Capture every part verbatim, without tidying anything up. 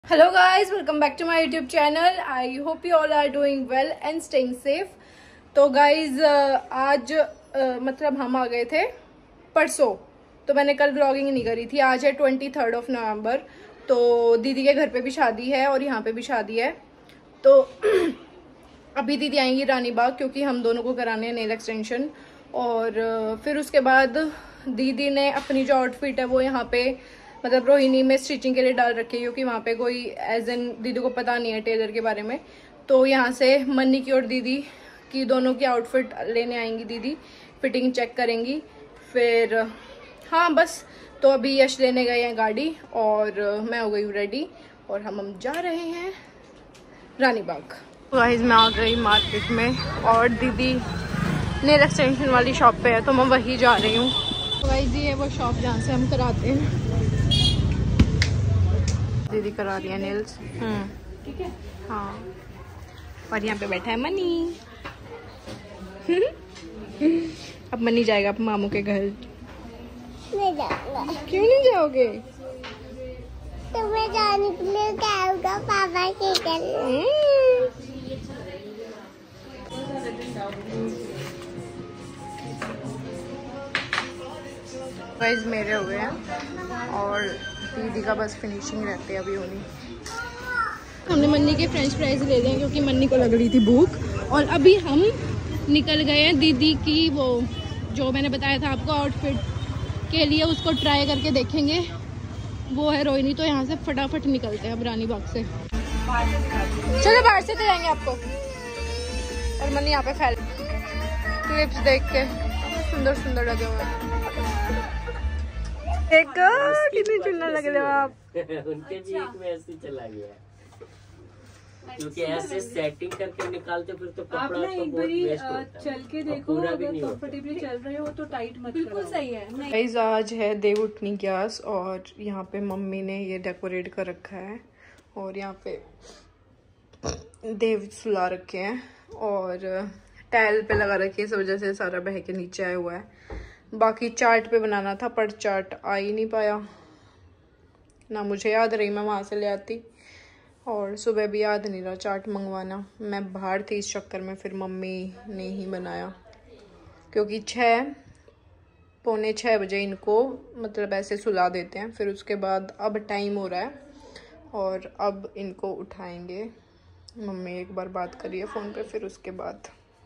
Hello guys, welcome back to my YouTube channel. I hope you all are doing well and staying safe. तो guys आज uh, मतलब हम आ गए थे परसों, तो मैंने कल व्लॉगिंग नहीं करी थी। आज है ट्वेंटी थर्ड ऑफ नवंबर, तो दीदी के घर पे भी शादी है और यहाँ पे भी शादी है। तो अभी दीदी आएंगी रानी बाग क्योंकि हम दोनों को कराने हैं नेल एक्सटेंशन। और uh, फिर उसके बाद दीदी ने अपनी जो आउटफिट है वो यहाँ पे मतलब रोहिणी में स्टिचिंग के लिए डाल रखी है, क्योंकि वहाँ पे कोई एज एन दीदी को पता नहीं है टेलर के बारे में। तो यहाँ से मन्नी की और दीदी की दोनों की आउटफिट लेने आएंगी दीदी, फिटिंग चेक करेंगी। फिर हाँ बस, तो अभी यश लेने गए हैं गाड़ी और मैं हो गई हूँ रेडी और हम हम जा रहे हैं रानी बाग। गाइस मैं आ गई मार्केट में और दीदी नेल एक्सटेंशन वाली शॉप पे है तो मैं वहीं जा रही हूँ। गाइस ये है वो शॉप जहाँ से हम कराते हैं। दीदी करा रही है नेल्स। हम्म ठीक है हाँ। और यहाँ पे बैठा है मनी। अब मनी जाएगा अब मामू के घर। नहीं जाऊंगा। क्यों नहीं जाओगे? तुम्हें जाने के लिए क्या होगा पापा के घर। गाइस मेरे हो गए हैं और दीदी का बस फिनिशिंग रहती है अभी होनी। हमने मन्नी के फ्रेंच फ्राइज ले लिए क्योंकि मन्नी को लग रही थी भूख। और अभी हम निकल गए हैं दीदी की वो जो मैंने बताया था आपको आउटफिट के लिए, उसको ट्राई करके देखेंगे। वो है रोहिणी। तो यहाँ से फटाफट निकलते हैं अब रानी बाग से। चलो बाहर से दिखाएंगे आपको। और मन्नी यहाँ पे फैल क्लिप्स देख के सुंदर सुंदर लगे हुए हैं। एक कितनी चुनना लग रहे हो आप। उनके भी एक में ऐसे चला गया क्योंकि ऐसे सेटिंग करके निकालते फिर तो कपड़ा तो बहुत वेस्ट होता है। चल के देखो अगर कंफर्टेबली चल रहे हो तो टाइट मत करो। बिल्कुल सही है। गाइस आज है देव उठनी ग्यास और यहाँ पे मम्मी ने ये डेकोरेट कर रखा है और यहाँ पे देव सुला रखे हैं और टाइल पे लगा रखी है, इस वजह से सारा बह के नीचे आया हुआ है। बाकी चाट पे बनाना था पर चाट आ ही नहीं पाया, ना मुझे याद रही मैं वहाँ से ले आती और सुबह भी याद नहीं रहा चाट मंगवाना। मैं बाहर थी इस चक्कर में, फिर मम्मी ने ही बनाया क्योंकि छः पौने छः बजे इनको मतलब ऐसे सुला देते हैं। फिर उसके बाद अब टाइम हो रहा है और अब इनको उठाएंगे। मम्मी एक बार बात करिए फ़ोन पे फिर उसके बाद।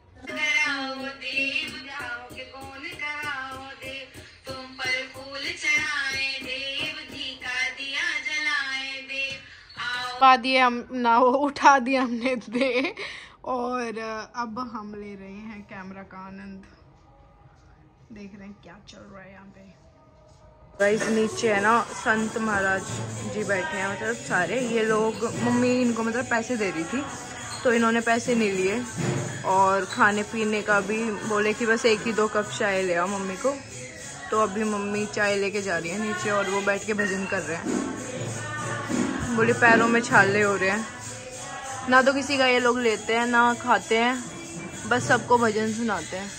पा दिए हम ना, वो उठा दिया हमने दे। और अब हम ले रहे हैं कैमरा का आनंद, देख रहे हैं क्या चल रहा है यहाँ पे। गाइस नीचे है ना संत महाराज जी बैठे हैं, मतलब सारे ये लोग। मम्मी इनको मतलब पैसे दे रही थी तो इन्होंने पैसे नहीं लिए और खाने पीने का भी बोले कि बस एक ही दो कप चाय ले आओ मम्मी को। तो अभी मम्मी चाय लेके जा रही है नीचे और वो बैठ के भजन कर रहे हैं। बोले पैरों में छाले हो रहे हैं, ना तो किसी का ये लोग लेते हैं ना खाते हैं, बस सबको भजन सुनाते हैं।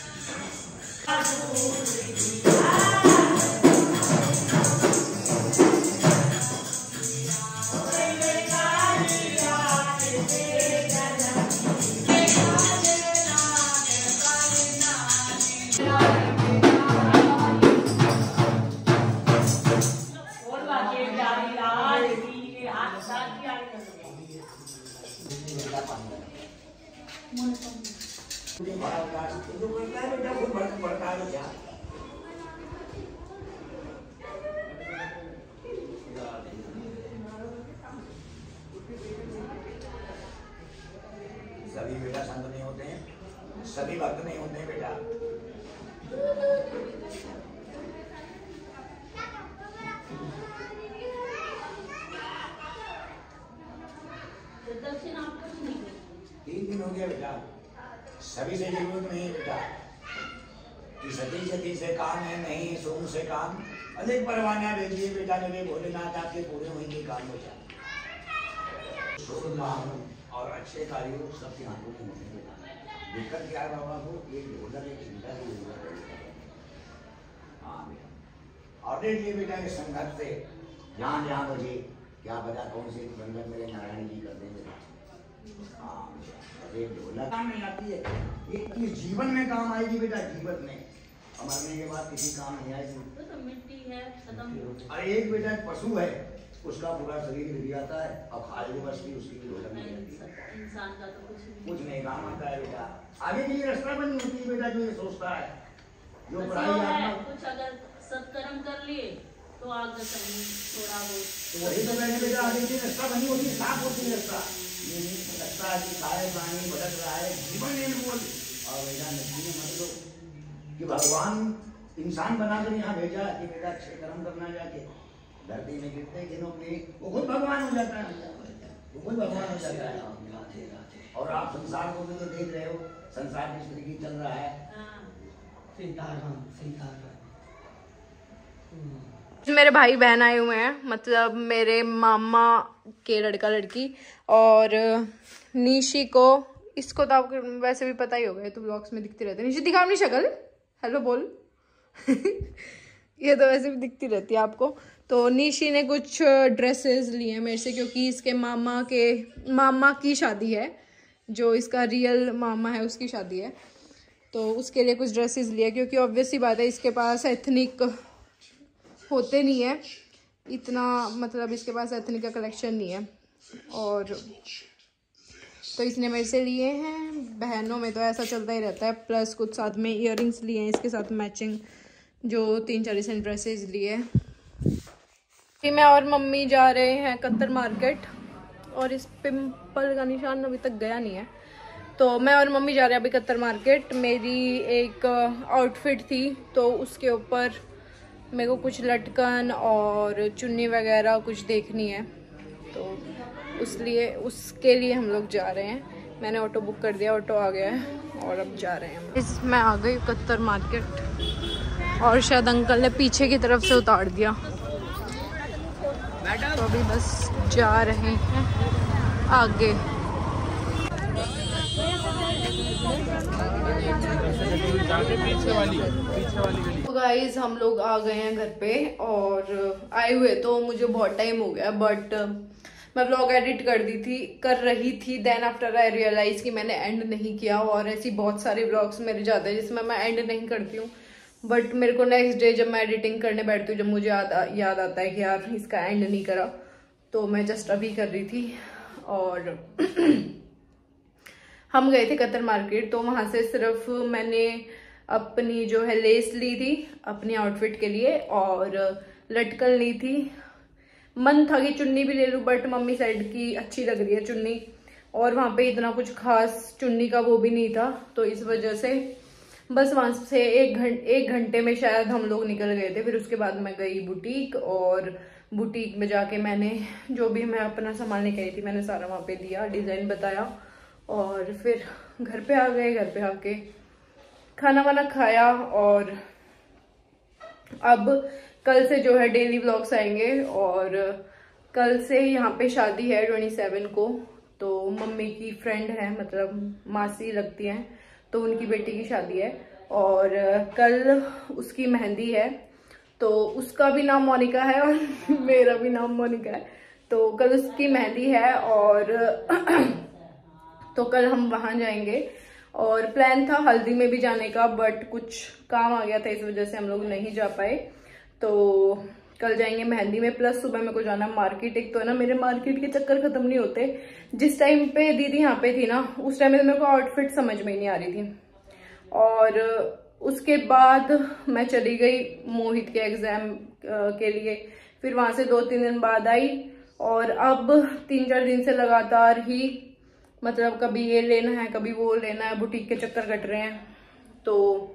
सभी बेटा संत नहीं होते हैं, सभी भक्त नहीं होते हैं बेटा। तीन दिन हो गया बेटा, सभी से जरूरत नहीं बेटा कि सती सती से काम है नहीं, सोम से काम अधिक परवाना भेजिए बेटा। मेरे भोलेनाथ आपके पूरे होंगे काम हो जाए। और अच्छे कार्य सबके हाथों में होते हैं। दिक्कत क्या है बाबा को, एक ढोलक एक चिंता की जरूरत है। हाँ बेटा, और देखिए बेटा इस संघर्ष से जहाँ जहाँ बजे क्या पता कौन से बंधन मेरे नारायण जी कर देंगे। हाँ एक ढोलक काम नहीं आती है, एक चीज जीवन में काम आएगी बेटा, जीवन में, मरने के बाद किसी काम नहीं आएगी। तो मिट्टी है खत्म। अरे एक बेटा एक पशु है, उसका पूरा शरीर गिर जाता है और खाली बचती उसकी भी ढोलक नहीं आती। इंसान का तो कुछ नहीं कुछ नहीं काम आता है बेटा, आगे के लिए रास्ता बनी होती है बेटा, जो ये सोचता है जो पढ़ाई आत्मा। कुछ अगर सत्कर्म कर लिए तो आगे कहीं थोड़ा बहुत तो वही तो मैंने बेटा आगे की रास्ता बनी होती है, साफ होती है रास्ता। ये नहीं लगता है कि सारे प्राणी भटक रहा है, जीवन में बोल और बेटा नसीब मत लो कि भगवान इंसान बनाकर यहाँ भेजा कि बेटा अच्छे कर्म करना, जाके धरती में गिरते दिनों में वो खुद भगवान हो जाता है, वो खुद भगवान हो जाता है। और आप संसार को भी तो देख रहे हो, संसार किस तरीके चल रहा है। सीताराम सीताराम। मेरे भाई बहन आए हुए हैं, मतलब मेरे मामा के लड़का लड़की, और निशी को, इसको तो आपको वैसे भी पता ही होगा, तो ब्लॉग्स में दिखती रहती है। निशी दिखा अपनी शक्ल, हेलो बोल। ये तो वैसे भी दिखती रहती है आपको। तो निशी ने कुछ ड्रेसेस लिए हैं मेरे से, क्योंकि इसके मामा के मामा की शादी है, जो इसका रियल मामा है उसकी शादी है, तो उसके लिए कुछ ड्रेसेस लिए, क्योंकि ऑब्वियसली बात है इसके पास एथनिक होते नहीं है इतना, मतलब इसके पास एथनिक का कलेक्शन नहीं है, और तो इसने मेरे से लिए हैं। बहनों में तो ऐसा चलता ही रहता है। प्लस कुछ साथ में इयररिंग्स लिए हैं इसके साथ मैचिंग, जो तीन चार रिसेंट ड्रेसेस लिए। मैं और मम्मी जा रहे हैं कत्तर मार्केट, और इस पिंपल का निशान अभी तक गया नहीं है। तो मैं और मम्मी जा रहे हैं अभी कत्तर मार्केट। मेरी एक आउटफिट थी, तो उसके ऊपर मेरे को कुछ लटकन और चुन्नी वगैरह कुछ देखनी है, तो उसलिए उसके लिए हम लोग जा रहे हैं। मैंने ऑटो बुक कर दिया, ऑटो आ गया है और अब जा रहे हैं। इस मैं आ गई कत्तर मार्केट, और शायद अंकल ने पीछे की तरफ से उतार दिया, तो अभी बस जा रहे हैं आगे। तो गाइस हम लोग आ गए हैं घर पे, और आए हुए तो मुझे बहुत टाइम हो गया, बट मैं व्लॉग एडिट कर दी थी कर रही थी देन आफ्टर आई रियलाइज कि मैंने एंड नहीं किया। और ऐसी बहुत सारे व्लॉग्स मेरे जाते हैं जिसमें मैं एंड नहीं करती हूँ, बट मेरे को नेक्स्ट डे जब मैं एडिटिंग करने बैठती हूँ, जब मुझे याद आ, याद आता है कि यार इसका एंड नहीं करा, तो मैं जस्ट अभी कर रही थी। और हम गए थे कत्तर मार्केट, तो वहां से सिर्फ मैंने अपनी जो है लेस ली थी अपनी आउटफिट के लिए, और लटकन ली थी। मन था कि चुन्नी भी ले लूं, बट मम्मी साइड की अच्छी लग रही है चुन्नी, और वहां पे इतना कुछ खास चुन्नी का वो भी नहीं था, तो इस वजह से बस वहां से एक घंटे एक घंटे में शायद हम लोग निकल गए थे। फिर उसके बाद मैं गई बुटीक, और बुटीक में जाके मैंने जो भी मैं अपना सामान लेके आई थी मैंने सारा वहां पे दिया, डिजाइन बताया, और फिर घर पे आ गए। घर पे आके खाना वाना खाया, और अब कल से जो है डेली व्लॉग्स आएंगे। और कल से यहाँ पे शादी है सत्ताईस को, तो मम्मी की फ्रेंड है, मतलब मासी लगती हैं, तो उनकी बेटी की शादी है, और कल उसकी मेहंदी है। तो उसका भी नाम मोनिका है और मेरा भी नाम मोनिका है, तो कल उसकी मेहंदी है, और तो कल हम वहां जाएंगे। और प्लान था हल्दी में भी जाने का, बट कुछ काम आ गया था, इस वजह से हम लोग नहीं जा पाए। तो कल जाएंगे मेहंदी में। प्लस सुबह मेरे को जाना मार्केट। एक तो है ना मेरे मार्केट के चक्कर खत्म नहीं होते। जिस टाइम पे दीदी यहाँ पे थी ना, उस टाइम में मेरे को आउटफिट समझ में ही नहीं आ रही थी। और उसके बाद मैं चली गई मोहित के एग्जाम के लिए, फिर वहां से दो तीन दिन बाद आई, और अब तीन चार दिन से लगातार ही मतलब कभी ये लेना है कभी वो लेना है, बुटीक के चक्कर कट रहे हैं, तो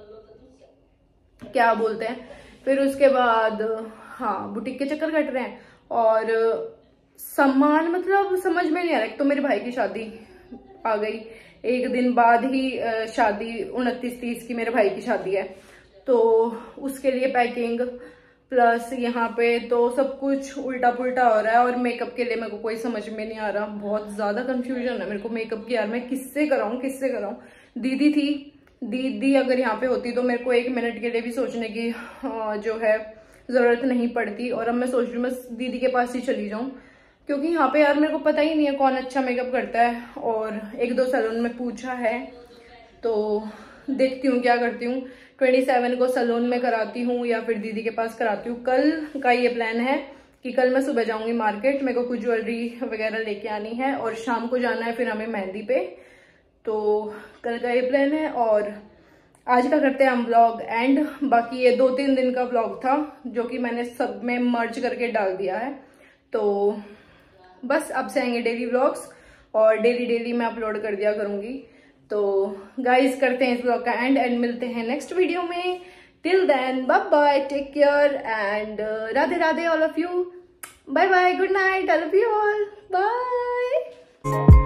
क्या बोलते हैं, फिर उसके बाद हाँ बुटीक के चक्कर कट रहे हैं, और सामान मतलब समझ में नहीं आ रहा। एक तो मेरे भाई की शादी आ गई, एक दिन बाद ही शादी उनतीस तीस की मेरे भाई की शादी है, तो उसके लिए पैकिंग, प्लस यहाँ पे तो सब कुछ उल्टा पुल्टा हो रहा है। और मेकअप के लिए मेरे को कोई समझ में नहीं आ रहा, बहुत ज्यादा कंफ्यूजन है मेरे को मेकअप की, यार मैं किससे कराऊं किससे कराऊं। दीदी थी, दीदी अगर यहाँ पे होती तो मेरे को एक मिनट के लिए भी सोचने की जो है ज़रूरत नहीं पड़ती। और अब मैं सोच रही हूँ मैं दीदी के पास ही चली जाऊँ, क्योंकि यहाँ पे यार मेरे को पता ही नहीं है कौन अच्छा मेकअप करता है, और एक दो सैलून में पूछा है तो देखती हूँ क्या करती हूँ। ट्वेंटी सेवन को सैलून में कराती हूँ या फिर दीदी के पास कराती हूँ। कल का ये प्लान है कि कल मैं सुबह जाऊंगी मार्केट, मेरे को कुछ ज्वेलरी वगैरह लेके आनी है और शाम को जाना है फिर हमें मेहंदी पे। तो कल का ये प्लान है और आज का करते हैं हम व्लॉग एंड। बाकी ये दो तीन दिन का व्लॉग था जो कि मैंने सब में मर्ज करके डाल दिया है। तो बस अब से आएंगे डेली व्लॉग्स और डेली डेली मैं अपलोड कर दिया करूंगी। तो गाइस करते हैं इस व्लॉग का एंड एंड मिलते हैं नेक्स्ट वीडियो में। Till then bye bye, take care and Radhe Radhe all of you. Bye bye, good night, I love you all, bye.